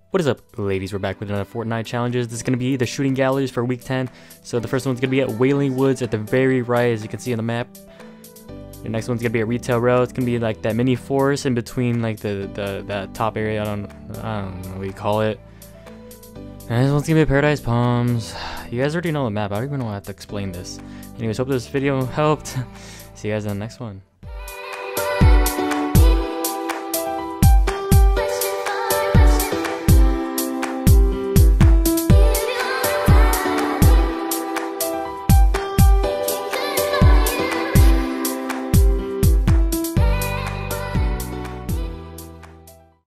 What is up, ladies? We're back with another Fortnite challenges. This is going to be the shooting galleries for week 10. So the first one's going to be at Wailing Woods at the very right, as you can see on the map. The next one's going to be at Retail Row. It's going to be like that mini forest in between like that top area. I don't know what you call it. And this one's going to be at Paradise Palms. You guys already know the map. I don't even know how to explain this. Anyways, hope this video helped. See you guys in the next one.